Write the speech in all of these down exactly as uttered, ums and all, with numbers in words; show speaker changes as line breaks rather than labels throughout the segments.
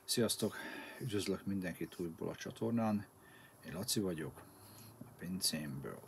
Sziasztok! Üdvözlök mindenkit újból a csatornán. Én Laci vagyok, a pincémből.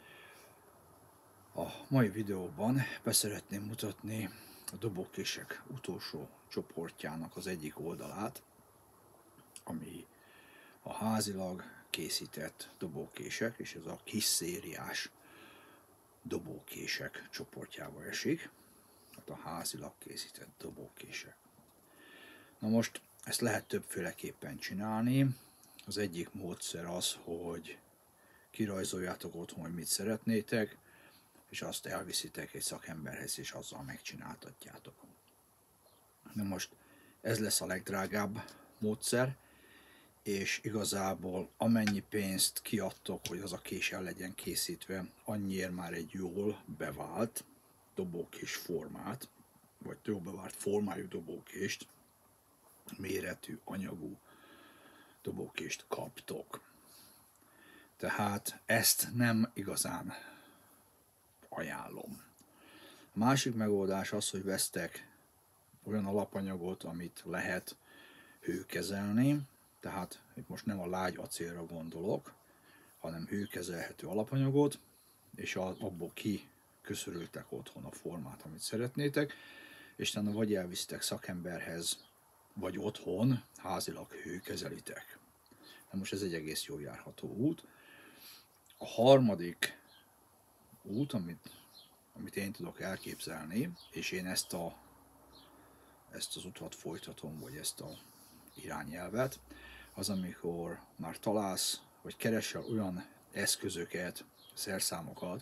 A mai videóban beszeretném mutatni a dobókések utolsó csoportjának az egyik oldalát, ami a házilag készített dobókések, és ez a kis szériás dobókések csoportjába esik. Hát a házilag készített dobókések. Na most ezt lehet többféleképpen csinálni. Az egyik módszer az, hogy kirajzoljátok otthon, hogy mit szeretnétek, és azt elviszitek egy szakemberhez, és azzal megcsináltatjátok. Na most ez lesz a legdrágább módszer, és igazából amennyi pénzt kiadtok, hogy az a kés el legyen készítve, annyiért már egy jól bevált dobókés formát, vagy jól bevált formájú dobókést, méretű, anyagú dobókést kaptok. Tehát ezt nem igazán ajánlom. A másik megoldás az, hogy vesztek olyan alapanyagot, amit lehet hőkezelni, tehát itt most nem a lágy acélra gondolok, hanem hőkezelhető alapanyagot, és abból kiköszörültek otthon a formát, amit szeretnétek, és utána vagy elvisztek szakemberhez, vagy otthon házilag hőkezelitek. Na most ez egy egész jól járható út. A harmadik út, amit, amit én tudok elképzelni, és én ezt, a, ezt az utat folytatom, vagy ezt a irányelvet, az amikor már találsz, vagy keresel olyan eszközöket, szerszámokat,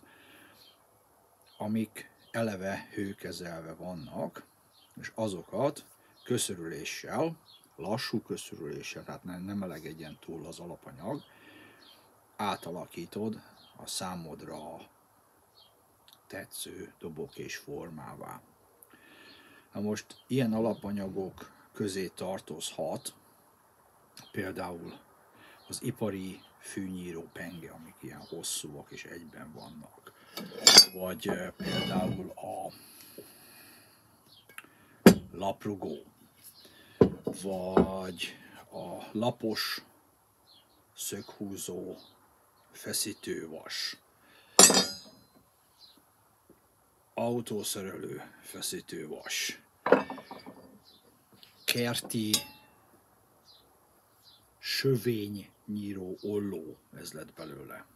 amik eleve hőkezelve vannak, és azokat köszörüléssel, lassú köszörüléssel, tehát nem, nem melegedjen túl az alapanyag, átalakítod a számodra tetsző dobókés formává. Na most ilyen alapanyagok közé tartozhat például az ipari fűnyíró penge, amik ilyen hosszúak és egyben vannak, vagy például a laprugó, vagy a lapos szöghúzó feszítővas, autószerelő feszítővas, kerti sövénynyíró olló, ez lett belőle.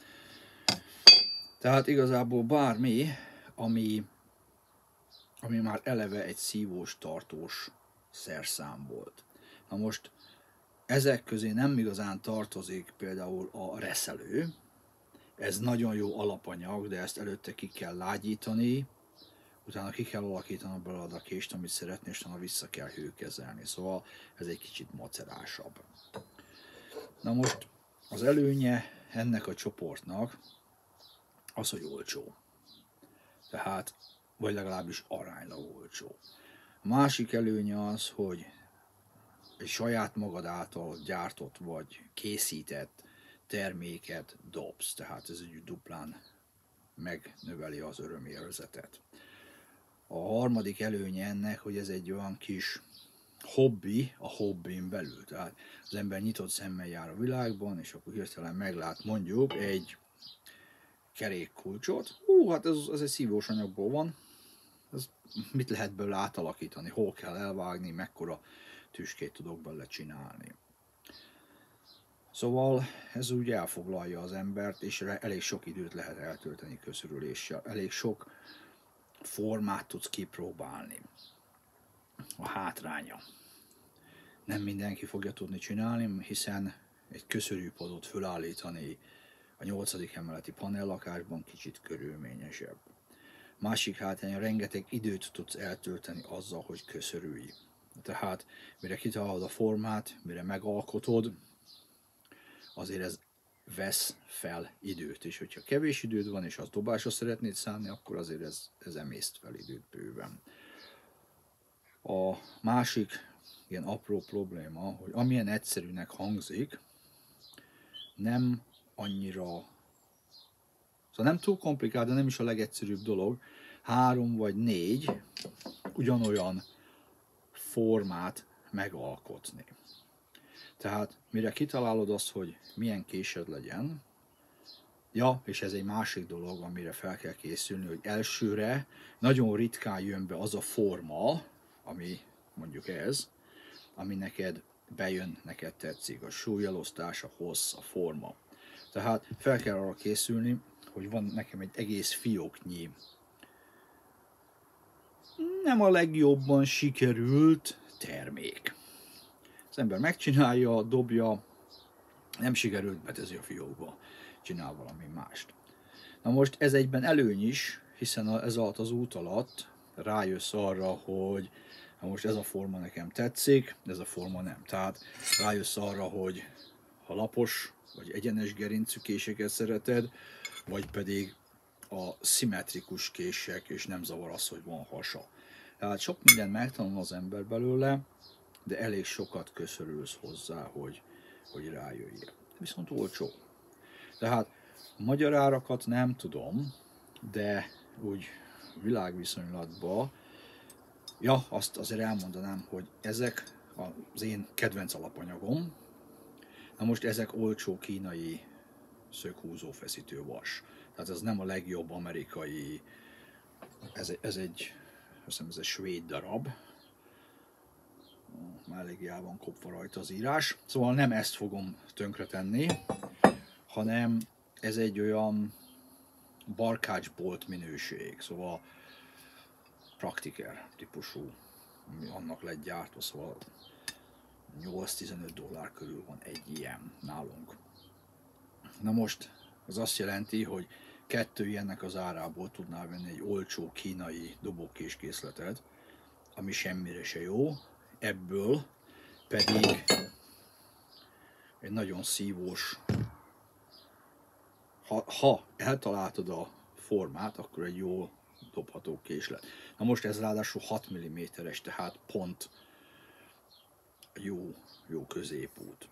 Tehát igazából bármi, ami, ami már eleve egy szívós, tartós szerszám volt. Na most ezek közé nem igazán tartozik például a reszelő. Ez nagyon jó alapanyag, de ezt előtte ki kell lágyítani, utána ki kell alakítani belőle a kést, amit szeretnél, és utána vissza kell hőkezelni. Szóval ez egy kicsit macerásabb. Na most az előnye ennek a csoportnak az, hogy olcsó. Tehát, vagy legalábbis aránylag olcsó. A másik előnye az, hogy egy saját magad által gyártott vagy készített terméket dobsz, tehát ez egy duplán megnöveli az örömérzetet. A harmadik előnye ennek, hogy ez egy olyan kis hobbi a hobbin belül, tehát az ember nyitott szemmel jár a világban, és akkor hirtelen meglát mondjuk egy kerékkulcsot. Hú, hát ez, ez egy szívós anyagból van, ez mit lehet belőle átalakítani, hol kell elvágni, mekkora tüskét tudok belőle csinálni. Szóval ez úgy elfoglalja az embert, és elég sok időt lehet eltölteni köszörüléssel, elég sok formát tudsz kipróbálni. A hátránya. Nem mindenki fogja tudni csinálni, hiszen egy köszörűpadot fölállítani a nyolcadik emeleti panellakásban kicsit körülményesebb. Másik hátránya, rengeteg időt tudsz eltölteni azzal, hogy köszörülj. Tehát mire kitalálod a formát, mire megalkotod, azért ez vesz fel időt, és hogyha kevés időd van, és azt dobásra szeretnéd szánni, akkor azért ez, ez emészt fel időt bőven. A másik ilyen apró probléma, hogy amilyen egyszerűnek hangzik, nem annyira, szóval nem túl komplikált, de nem is a legegyszerűbb dolog, három vagy négy ugyanolyan formát megalkotni. Tehát mire kitalálod azt, hogy milyen késed legyen, ja, és ez egy másik dolog, amire fel kell készülni, hogy elsőre nagyon ritkán jön be az a forma, ami mondjuk ez, ami neked bejön, neked tetszik, a súlyelosztás, a hossz, a forma. Tehát fel kell arra készülni, hogy van nekem egy egész fióknyi, nem a legjobban sikerült termék. Az ember megcsinálja, dobja, nem sikerült, betezi a fiókba, csinál valami mást. Na most ez egyben előny is, hiszen ez alatt az út alatt rájössz arra, hogy na most ez a forma nekem tetszik, ez a forma nem. Tehát rájössz arra, hogy ha lapos vagy egyenes gerincű késeket szereted, vagy pedig a szimmetrikus kések, és nem zavar az, hogy van hasa. Tehát sok mindent megtanul az ember belőle, de elég sokat köszörülsz hozzá, hogy, hogy rájöjjél. Viszont olcsó. Tehát magyar árakat nem tudom, de úgy világviszonylatban, ja, azt azért elmondanám, hogy ezek az én kedvenc alapanyagom. Na most ezek olcsó kínai szöghúzó feszítő vas. Tehát ez nem a legjobb amerikai, ez, ez egy, azt hiszem, ez egy svéd darab. Már eléggé el van kopva rajta az írás. Szóval nem ezt fogom tönkretenni, hanem ez egy olyan barkácsbolt minőség, szóval Praktiker típusú, ami annak lett gyártva, szóval nyolc-tizenöt dollár körül van egy ilyen nálunk. Na most, az azt jelenti, hogy kettő ilyennek az árából tudnál venni egy olcsó kínai dobókéskészletet, ami semmire se jó, ebből pedig egy nagyon szívós, ha, ha eltaláltad a formát, akkor egy jó dobható késlet. Na most ez ráadásul hat milliméteres, tehát pont jó, jó középút.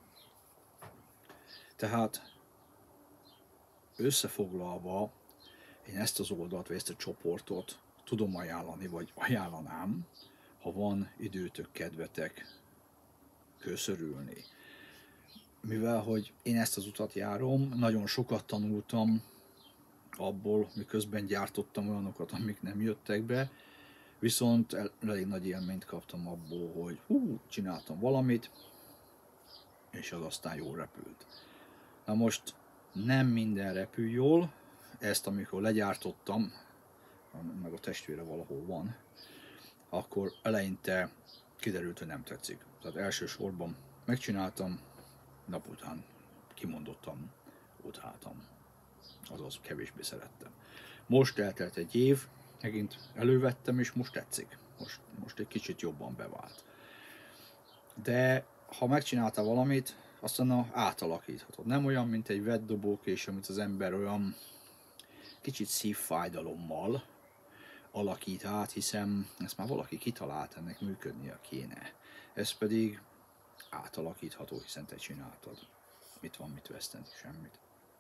Tehát összefoglalva, én ezt az oldalt, vagy ezt a csoportot tudom ajánlani, vagy ajánlanám, ha van időtök, kedvetek köszörülni. Mivel, hogy én ezt az utat járom, nagyon sokat tanultam abból, miközben gyártottam olyanokat, amik nem jöttek be, viszont elég nagy élményt kaptam abból, hogy hú, csináltam valamit, és az aztán jól repült. Na most nem minden repül jól, ezt amikor legyártottam, meg a testvére valahol van, akkor eleinte kiderült, hogy nem tetszik. Tehát elsősorban megcsináltam, nap után kimondottan utáltam. Azaz kevésbé szerettem. Most eltelt egy év, megint elővettem, és most tetszik. Most, most egy kicsit jobban bevált. De ha megcsináltál valamit, aztán átalakíthatod. Nem olyan, mint egy vettdobókés, amit az ember olyan kicsit szívfájdalommal alakít át, hiszen ezt már valaki kitalált, ennek működnie kéne. Ez pedig átalakítható, hiszen te csináltad. Mit van, mit veszteni? Semmit.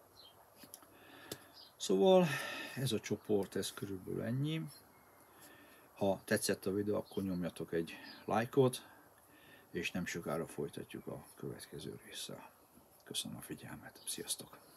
Szóval ez a csoport, ez körülbelül ennyi. Ha tetszett a videó, akkor nyomjatok egy lájkot, és nem sokára folytatjuk a következő résszel. Köszönöm a figyelmet, sziasztok!